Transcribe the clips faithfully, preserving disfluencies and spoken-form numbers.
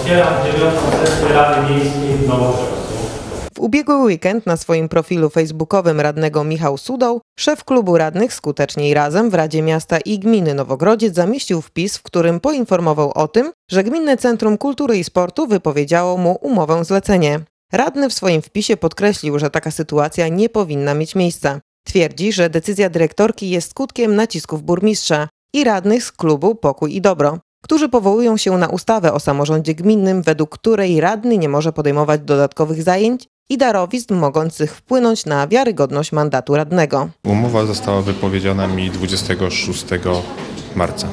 Otwieram dziewiątą sesję Rady Miejskiej w Nowogrodzku. W ubiegły weekend na swoim profilu facebookowym radnego Michał Sudoł, szef klubu radnych Skutecznie i Razem w Radzie Miasta i Gminy Nowogrodziec zamieścił wpis, w którym poinformował o tym, że Gminne Centrum Kultury i Sportu wypowiedziało mu umowę zlecenie. Radny w swoim wpisie podkreślił, że taka sytuacja nie powinna mieć miejsca. Twierdzi, że decyzja dyrektorki jest skutkiem nacisków burmistrza i radnych z klubu Pokój i Dobro, którzy powołują się na ustawę o samorządzie gminnym, według której radny nie może podejmować dodatkowych zajęć i darowizn mogących wpłynąć na wiarygodność mandatu radnego. Umowa została wypowiedziana mi dwudziestego szóstego marca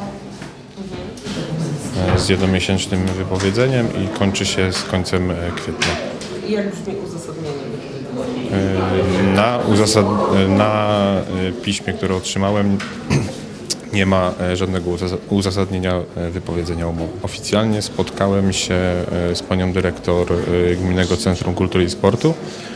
z jednomiesięcznym wypowiedzeniem i kończy się z końcem kwietnia. I jak brzmi uzasadnienie? Na, uzasad... na piśmie, które otrzymałem, nie ma żadnego uzasadnienia wypowiedzenia umowy. Oficjalnie spotkałem się z panią dyrektor Gminnego Centrum Kultury i Sportu,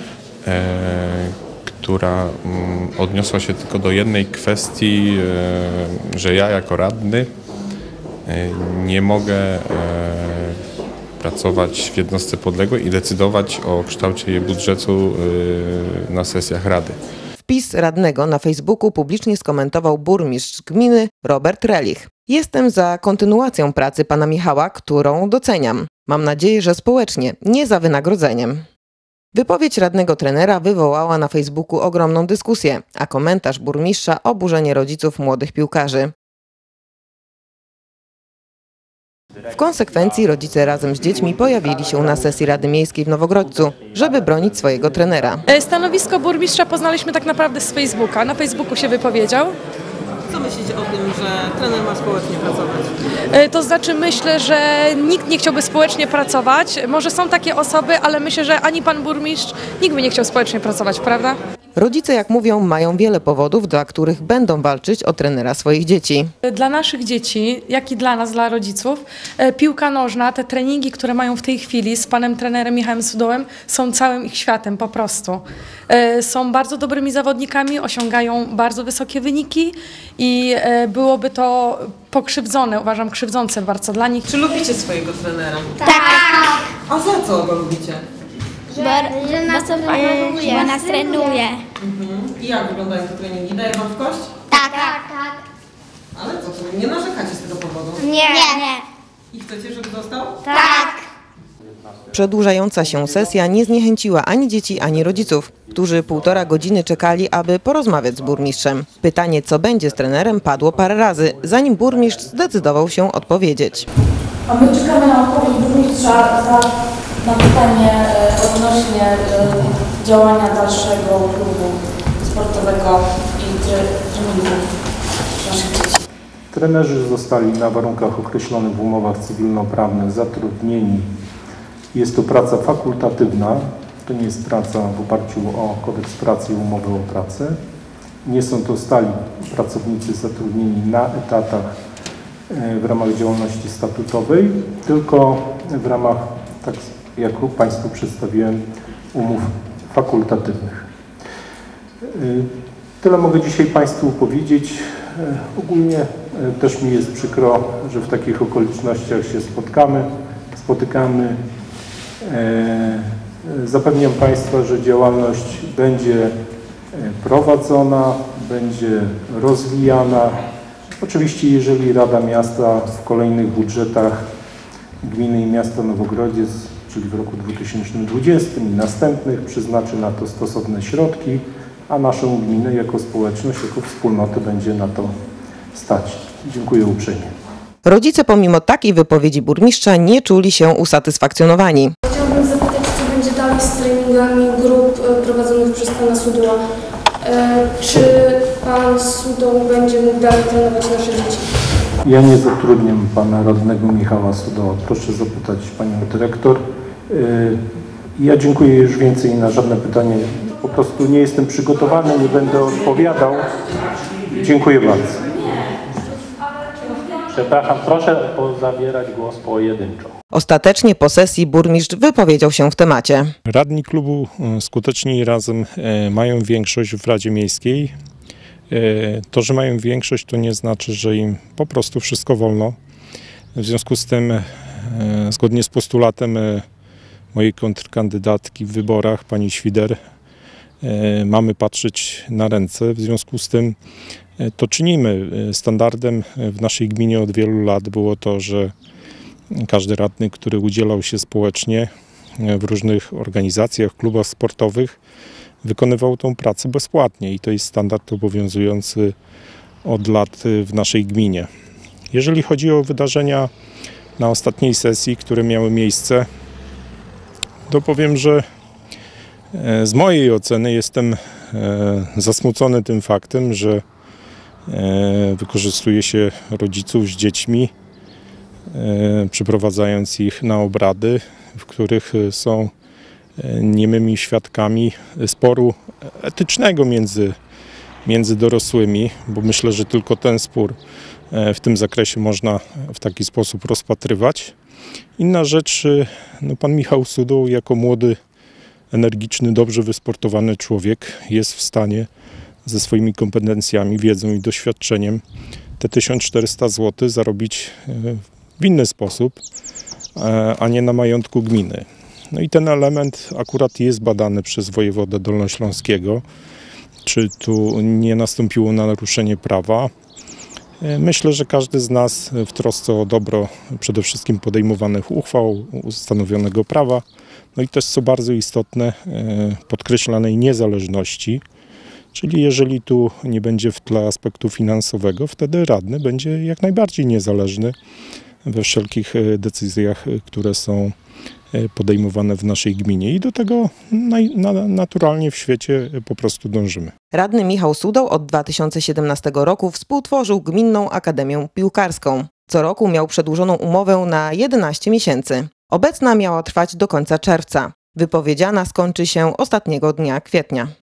która odniosła się tylko do jednej kwestii, że ja jako radny nie mogę pracować w jednostce podległej i decydować o kształcie jej budżetu na sesjach rady. Wpis radnego na Facebooku publicznie skomentował burmistrz gminy Robert Relich. Jestem za kontynuacją pracy pana Michała, którą doceniam. Mam nadzieję, że społecznie, nie za wynagrodzeniem. Wypowiedź radnego trenera wywołała na Facebooku ogromną dyskusję, a komentarz burmistrza oburzenie rodziców młodych piłkarzy. W konsekwencji rodzice razem z dziećmi pojawili się na sesji Rady Miejskiej w Nowogrodcu, żeby bronić swojego trenera. Stanowisko burmistrza poznaliśmy tak naprawdę z Facebooka. Na Facebooku się wypowiedział. Co myślicie o tym, że trener ma społecznie pracować? To znaczy myślę, że nikt nie chciałby społecznie pracować. Może są takie osoby, ale myślę, że ani pan burmistrz, nikt by nie chciał społecznie pracować, prawda? Rodzice, jak mówią, mają wiele powodów, dla których będą walczyć o trenera swoich dzieci. Dla naszych dzieci, jak i dla nas, dla rodziców, piłka nożna, te treningi, które mają w tej chwili z panem trenerem Michałem Sudołem, są całym ich światem po prostu. Są bardzo dobrymi zawodnikami, osiągają bardzo wysokie wyniki i byłoby to pokrzywdzone, uważam, krzywdzące bardzo dla nich. Czy lubicie swojego trenera? Tak. A za co go lubicie? Bo, że nas, bo, bo nas trenuje. Mhm. I jak wyglądają te treningi? Daje wam w kość? Tak. Tak, tak. Ale co, to nie narzekacie z tego powodu? Nie. Nie. I chcecie, żeby został? Tak. Przedłużająca się sesja nie zniechęciła ani dzieci, ani rodziców, którzy półtora godziny czekali, aby porozmawiać z burmistrzem. Pytanie, co będzie z trenerem, padło parę razy, zanim burmistrz zdecydował się odpowiedzieć. A my czekamy na odpowiedź burmistrza za, na pytanie odnośnie działania dalszego klubu sportowego i treningów naszych dzieci. Trenerzy zostali na warunkach określonych w umowach cywilnoprawnych zatrudnieni. Jest to praca fakultatywna, to nie jest praca w oparciu o kodeks pracy i umowę o pracę. Nie są to stali pracownicy zatrudnieni na etatach w ramach działalności statutowej, tylko w ramach, tak jak Państwu przedstawiłem, umów fakultatywnych. Tyle mogę dzisiaj Państwu powiedzieć. Ogólnie też mi jest przykro, że w takich okolicznościach się spotkamy, spotykamy. Zapewniam Państwa, że działalność będzie prowadzona, będzie rozwijana. Oczywiście, jeżeli Rada Miasta w kolejnych budżetach Gminy i Miasta Nowogrodziec, czyli w roku dwa tysiące dwudziestym i następnych, przyznaczy na to stosowne środki, a naszą gminę jako społeczność, jako wspólnotę będzie na to stać. Dziękuję uprzejmie. Rodzice pomimo takiej wypowiedzi burmistrza nie czuli się usatysfakcjonowani. Chciałabym zapytać, co będzie dalej z treningami grup prowadzonych przez pana Sudoła. E, czy pan Sudoł będzie mógł dalej trenować nasze dzieci? Ja nie zatrudniam pana radnego Michała Sudoła. Proszę zapytać panią dyrektor. E, ja dziękuję, już więcej na żadne pytanie. Po prostu nie jestem przygotowany, nie będę odpowiadał. Dziękuję bardzo. Przepraszam, proszę zabierać głos pojedynczo. Ostatecznie po sesji burmistrz wypowiedział się w temacie. Radni klubu Skuteczni i Razem mają większość w Radzie Miejskiej. To, że mają większość, to nie znaczy, że im po prostu wszystko wolno. W związku z tym E, Zgodnie z postulatem e, mojej kontrkandydatki w wyborach, pani Świder, e, mamy patrzeć na ręce. W związku z tym e, to czynimy. E, Standardem w naszej gminie od wielu lat było to, że każdy radny, który udzielał się społecznie e, w różnych organizacjach, klubach sportowych, wykonywał tą pracę bezpłatnie i to jest standard obowiązujący od lat w naszej gminie. Jeżeli chodzi o wydarzenia na ostatniej sesji, które miały miejsce, to powiem, że z mojej oceny jestem zasmucony tym faktem, że wykorzystuje się rodziców z dziećmi, przyprowadzając ich na obrady, w których są niemymi świadkami sporu etycznego między, między dorosłymi, bo myślę, że tylko ten spór w tym zakresie można w taki sposób rozpatrywać. Inna rzecz, no pan Michał Sudoł jako młody, energiczny, dobrze wysportowany człowiek jest w stanie ze swoimi kompetencjami, wiedzą i doświadczeniem te tysiąc czterysta złotych zarobić w inny sposób, a nie na majątku gminy. No i ten element akurat jest badany przez wojewodę dolnośląskiego, czy tu nie nastąpiło naruszenie prawa. Myślę, że każdy z nas w trosce o dobro przede wszystkim podejmowanych uchwał, ustanowionego prawa, no i też co bardzo istotne, podkreślanej niezależności, czyli jeżeli tu nie będzie w tle aspektu finansowego, wtedy radny będzie jak najbardziej niezależny we wszelkich decyzjach, które są podejmowane w naszej gminie i do tego naj, na, naturalnie w świecie po prostu dążymy. Radny Michał Sudoł od dwa tysiące siedemnastego roku współtworzył Gminną Akademię Piłkarską. Co roku miał przedłużoną umowę na jedenaście miesięcy. Obecna miała trwać do końca czerwca. Wypowiedziana skończy się ostatniego dnia kwietnia.